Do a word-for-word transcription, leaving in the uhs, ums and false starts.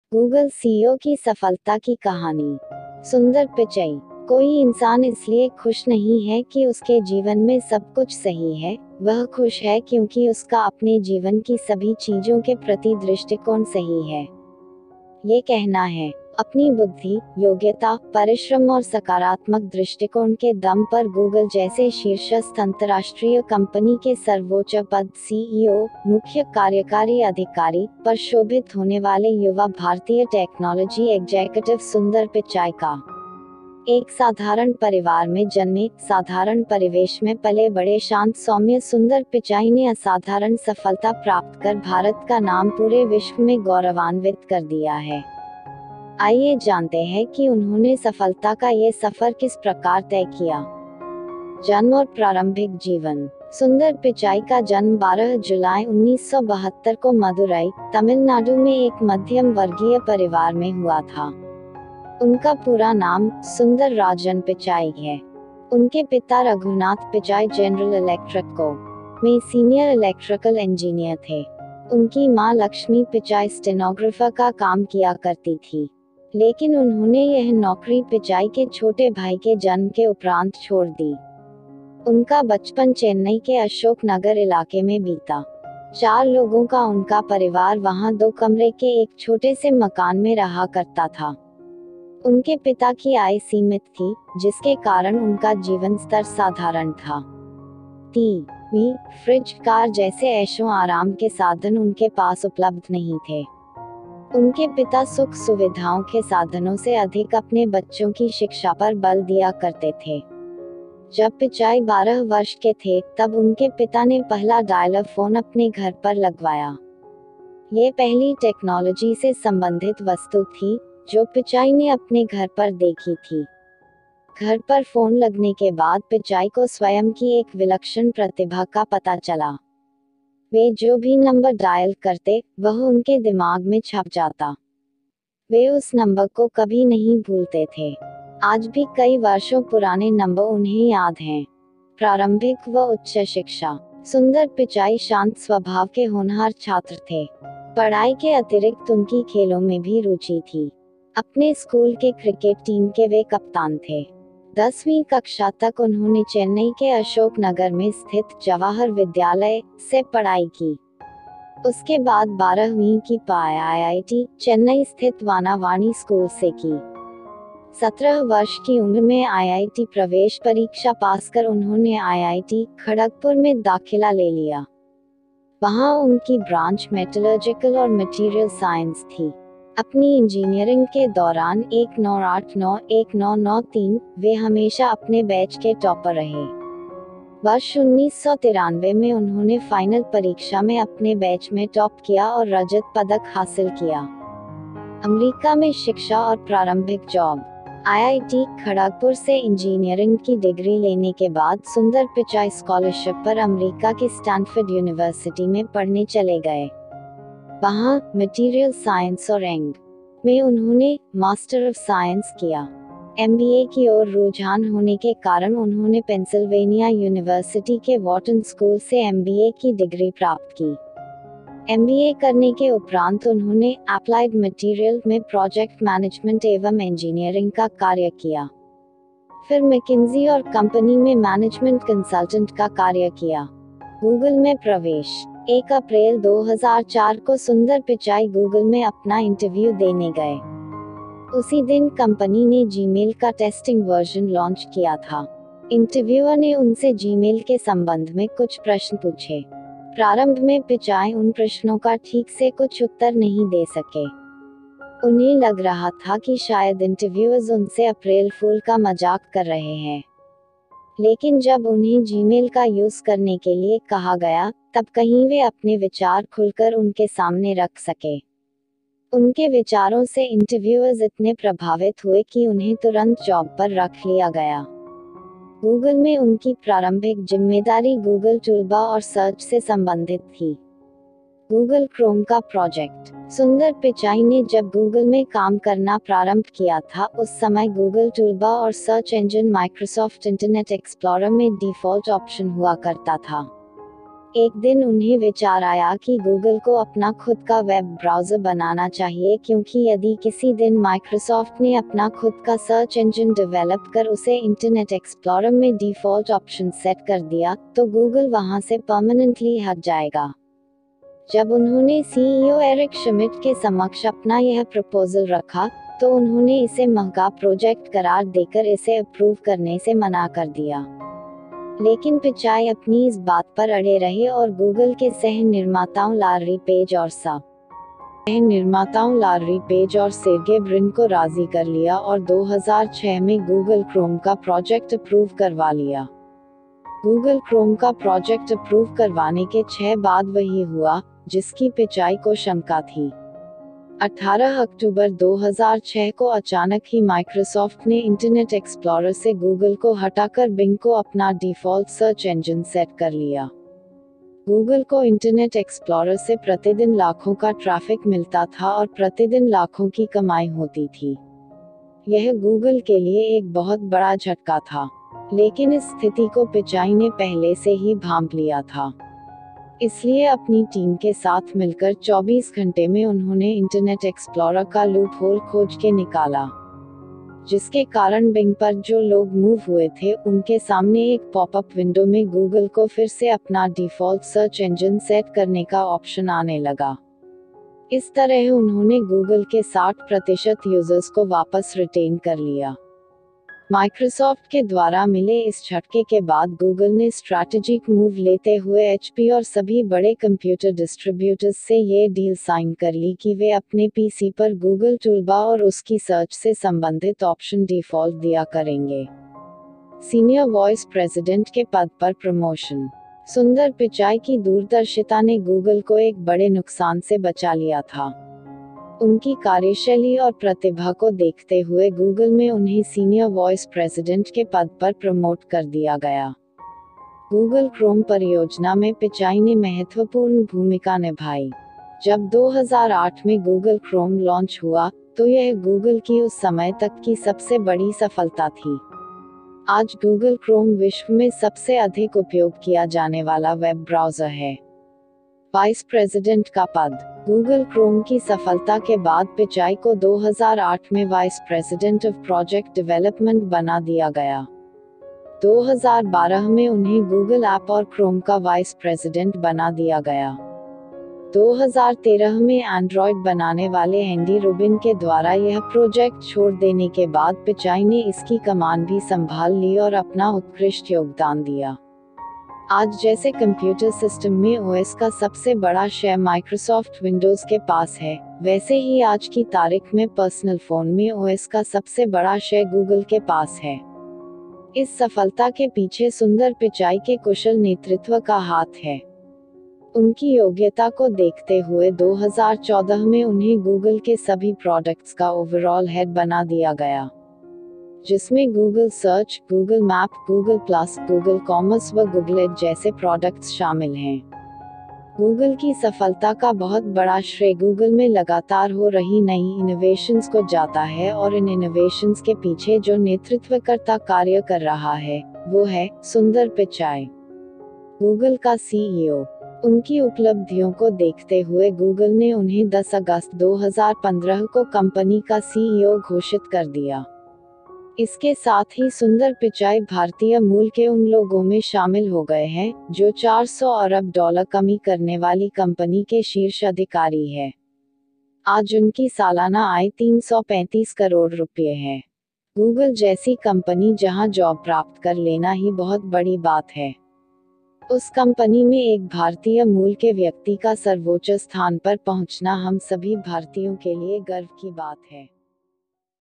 Google CEO की सफलता की कहानी। सुंदर पिचई। कोई इंसान इसलिए खुश नहीं है कि उसके जीवन में सब कुछ सही है, वह खुश है क्योंकि उसका अपने जीवन की सभी चीजों के प्रति दृष्टिकोण सही है। ये कहना है, अपनी बुद्धि, योग्यता, परिश्रम और सकारात्मक दृष्टिकोण के दम पर गूगल जैसे शीर्षस्थ अंतर्राष्ट्रीय कंपनी के सर्वोच्च पद सीईओ, मुख्य कार्यकारी अधिकारी पर शोभित होने वाले युवा भारतीय टेक्नोलॉजी एग्जीक्यूटिव सुंदर पिचाई का एक साधारण परिवार में जन्मे, साधारण परिवेश में पले बड़े शांत सौम्य सुंदर पिचाई ने असाधारण सफलता प्राप्त कर भारत का नाम पूरे विश्व में गौरवान्वित कर दिया है। आइए जानते हैं कि उन्होंने सफलता का ये सफर किस प्रकार तय किया। जन्म और प्रारंभिक जीवन। सुंदर पिचाई का जन्म बारह जुलाई उन्नीस सौ बहत्तर को मदुरई, तमिलनाडु में एक मध्यम वर्गीय परिवार में हुआ था। उनका पूरा नाम सुंदर राजन पिचाई है। उनके पिता रघुनाथ पिचाई जनरल इलेक्ट्रिक को में सीनियर इलेक्ट्रिकल इंजीनियर थे। उनकी मां लक्ष्मी पिचाई स्टेनोग्राफर का काम किया करती थी, लेकिन उन्होंने यह नौकरी पिचाई के छोटे भाई के जन्म के उपरांत छोड़ दी। उनका बचपन चेन्नई के अशोक नगर इलाके में बीता। चार लोगों का उनका परिवार वहां दो कमरे के एक छोटे से मकान में रहा करता था। उनके पिता की आय सीमित थी, जिसके कारण उनका जीवन स्तर साधारण था। टीवी, फ्रिज, कार जैसे ऐशो आराम के साधन उनके पास उपलब्ध नहीं थे। उनके पिता सुख सुविधाओं के साधनों से अधिक अपने बच्चों की शिक्षा पर बल दिया करते थे। जब पिचाई बारह वर्ष के थे, तब उनके पिता ने पहला डायलर फोन अपने घर पर लगवाया। ये पहली टेक्नोलॉजी से संबंधित वस्तु थी जो पिचाई ने अपने घर पर देखी थी। घर पर फोन लगने के बाद पिचाई को स्वयं की एक विलक्षण प्रतिभा का पता चला। वे जो भी नंबर डायल करते, वह उनके दिमाग में छप जाता। वे उस नंबर को कभी नहीं भूलते थे। आज भी कई वर्षों पुराने नंबर उन्हें याद हैं। प्रारंभिक व उच्च शिक्षा। सुंदर पिचाई शांत स्वभाव के होनहार छात्र थे। पढ़ाई के अतिरिक्त उनकी खेलों में भी रुचि थी। अपने स्कूल के क्रिकेट टीम के वे कप्तान थे। दसवीं कक्षा तक उन्होंने चेन्नई के अशोक नगर में स्थित जवाहर विद्यालय से पढ़ाई की। उसके बाद बारहवीं की पाई आईआईटी चेन्नई स्थित वानावाणी स्कूल से की। सत्रह वर्ष की उम्र में आईआईटी प्रवेश परीक्षा पास कर उन्होंने आईआईटी खड़गपुर में दाखिला ले लिया। वहां उनकी ब्रांच मेटलर्जिकल और मटेरियल साइंस थी। अपनी इंजीनियरिंग के दौरान एक नौ आठ नौ एक नौ नौ तीन वे हमेशा अपने बैच के टॉपर रहे। वर्ष उन्नीस सौ तिरानवे में उन्होंने फाइनल परीक्षा में अपने बैच में टॉप किया और रजत पदक हासिल किया। अमेरिका में शिक्षा और प्रारंभिक जॉब। आईआईटी खड़गपुर से इंजीनियरिंग की डिग्री लेने के बाद सुंदर पिचाई स्कॉलरशिप पर अमेरिका की स्टैनफोर्ड यूनिवर्सिटी में पढ़ने चले गए। वहां मटेरियल साइंस और एंग में उन्होंने मास्टर ऑफ साइंस किया। एमबीए की ओर रुझान होने के कारण उन्होंने पेंसिल्वेनिया यूनिवर्सिटी के वॉर्टन स्कूल से एमबीए की डिग्री प्राप्त की। एमबीए करने के उपरांत उन्होंने अप्लाइड मटेरियल में प्रोजेक्ट मैनेजमेंट एवं इंजीनियरिंग का कार्य किया। फिर मैकिन्जी और कंपनी में मैनेजमेंट कंसल्टेंट का कार्य किया। गूगल में प्रवेश। एक अप्रैल दो हज़ार चार को सुंदर पिचाई गूगल में अपना इंटरव्यू देने गए। उसी दिन कंपनी ने जीमेल का टेस्टिंग वर्जन लॉन्च किया था। इंटरव्यूअर ने उनसे जीमेल के संबंध में कुछ प्रश्न पूछे। प्रारंभ में पिचाई उन प्रश्नों का ठीक से कुछ उत्तर नहीं दे सके। उन्हें लग रहा था कि शायद इंटरव्यूअर्स उनसे अप्रैल फूल का मजाक कर रहे हैं। लेकिन जब उन्हें जीमेल का यूज करने के लिए कहा गया, तब कहीं वे अपने विचार खुलकर उनके सामने रख सके। उनके विचारों से इंटरव्यूअर्स इतने प्रभावित हुए कि उन्हें तुरंत जॉब पर रख लिया गया। गूगल में उनकी प्रारंभिक जिम्मेदारी गूगल टूलबार और सर्च से संबंधित थी। गूगल क्रोम का प्रोजेक्ट। सुंदर पिचाई ने जब गूगल में काम करना प्रारंभ किया था, उस समय गूगल टूलबार और search engine Microsoft Internet Explorer में डिफॉल्ट ऑप्शन हुआ करता था। एक दिन उन्हें विचार आया कि गूगल को अपना खुद का वेब ब्राउज़र बनाना चाहिए, क्योंकि यदि किसी दिन माइक्रोसॉफ्ट ने अपना खुद का सर्च इंजन डेवलप कर उसे इंटरनेट एक्सप्लोरर में डिफ़ॉल्ट ऑप्शन सेट कर दिया, तो गूगल वहां से परमानेंटली हट जाएगा। जब उन्होंने सीईओ एरिक श्मिड्ट के समक्ष अपना यह प्रपोजल रखा, तो उन्होंने इसे महंगा प्रोजेक्ट करार देकर इसे अप्रूव करने से मना कर दिया। लेकिन पिचाई अपनी इस बात पर अड़े रहे और गूगल के सह निर्माताओं लार्री पेज और सा सह निर्माताओं लार्री पेज और सेर्गे ब्रिन को राजी कर लिया और दो हज़ार छह में गूगल क्रोम का प्रोजेक्ट अप्रूव करवा लिया। गूगल क्रोम का प्रोजेक्ट अप्रूव करवाने के छह बाद वही हुआ जिसकी पिचाई को शंका थी। अठारह अक्टूबर दो हज़ार छह को अचानक ही माइक्रोसॉफ्ट ने इंटरनेट एक्सप्लोरर से गूगल को हटाकर बिंग को अपना डिफ़ॉल्ट सर्च इंजन सेट कर लिया। गूगल को इंटरनेट एक्सप्लोरर से प्रतिदिन लाखों का ट्रैफिक मिलता था और प्रतिदिन लाखों की कमाई होती थी। यह गूगल के लिए एक बहुत बड़ा झटका था, लेकिन इस स्थिति को पिचाई ने पहले से ही भांप लिया था। इसलिए अपनी टीम के साथ मिलकर चौबीस घंटे में उन्होंने इंटरनेट एक्सप्लोरर का लूप होल खोज के निकाला, जिसके कारण बिंग पर जो लोग मूव हुए थे उनके सामने एक पॉपअप विंडो में गूगल को फिर से अपना डिफ़ॉल्ट सर्च इंजन सेट करने का ऑप्शन आने लगा। इस तरह उन्होंने गूगल के साठ प्रतिशत यूजर्स को वापस रिटेन कर लिया। माइक्रोसॉफ्ट के द्वारा मिले इस झटके के बाद गूगल ने स्ट्रैटेजिक मूव लेते हुए एचपी और सभी बड़े कंप्यूटर डिस्ट्रीब्यूटर्स से ये डील साइन कर ली कि वे अपने पीसी पर गूगल टूलबार और उसकी सर्च से संबंधित ऑप्शन डिफ़ॉल्ट दिया करेंगे। सीनियर वाइस प्रेसिडेंट के पद पर प्रमोशन। सुंदर पिचाई की दूरदर्शिता ने गूगल को एक बड़े नुकसान से बचा लिया था। उनकी कार्यशैली और प्रतिभा को देखते हुए गूगल में उन्हें सीनियर वाइस प्रेसिडेंट के पद पर प्रमोट कर दिया गया। गूगल क्रोम परियोजना में पिचाई ने महत्वपूर्ण भूमिका निभाई। जब दो हज़ार आठ में गूगल क्रोम लॉन्च हुआ, तो यह गूगल की उस समय तक की सबसे बड़ी सफलता थी। आज गूगल क्रोम विश्व में सबसे अधिक उपयोग किया जाने वाला वेब ब्राउज़र है। वाइस प्रेसिडेंट का पद। गूगल क्रोम की सफलता के बाद पिचाई को दो हज़ार आठ में vice president of project development बना दिया गया। दो हज़ार बारह में उन्हें गूगल ऐप और क्रोम का वाइस प्रेसिडेंट बना दिया गया। दो हज़ार तेरह में एंड्रॉयड बनाने वाले एंडी रूबिन के द्वारा यह प्रोजेक्ट छोड़ देने के बाद पिचाई ने इसकी कमान भी संभाल ली और अपना उत्कृष्ट योगदान दिया। आज जैसे कंप्यूटर सिस्टम में ओएस का सबसे बड़ा शेयर माइक्रोसॉफ्ट विंडोज के पास है, वैसे ही आज की तारीख में पर्सनल फोन में ओएस का सबसे बड़ा शेयर गूगल के पास है। इस सफलता के पीछे सुंदर पिचाई के कुशल नेतृत्व का हाथ है। उनकी योग्यता को देखते हुए दो हज़ार चौदह में उन्हें गूगल के सभी प्रोडक्ट्स का ओवरऑल हेड बना दिया गया, जिसमें Google search, Google map, Google plus, Google commerce व गूगलेट जैसे प्रोडक्ट्स शामिल हैं। गूगल की सफलता का बहुत बड़ा श्रेय गूगल में लगातार हो रही नई इनोवेशंस को जाता है और इन इनोवेशंस के पीछे जो नेतृत्वकर्ता कार्य कर रहा है, वो है सुंदर पिचाई, गूगल का सीईओ। उनकी उपलब्धियों को देखते हुए गूगल ने उन्हें दस अगस्त दो हज़ार पंद्रह को कंपनी का सीईओ घोषित कर दिया। इसके साथ ही सुंदर पिचाई भारतीय मूल के उन लोगों में शामिल हो गए हैं जो चार सौ अरब डॉलर कमी करने वाली कंपनी के शीर्ष अधिकारी है। आज उनकी सालाना आय तीन सौ पैंतीस करोड़ रुपए है। गूगल जैसी कंपनी जहां जॉब प्राप्त कर लेना ही बहुत बड़ी बात है, उस कंपनी में एक भारतीय मूल के व्यक्ति का सर्वोच्च स्थान पर पहुंचना हम सभी भारतीयों के लिए गर्व की बात है।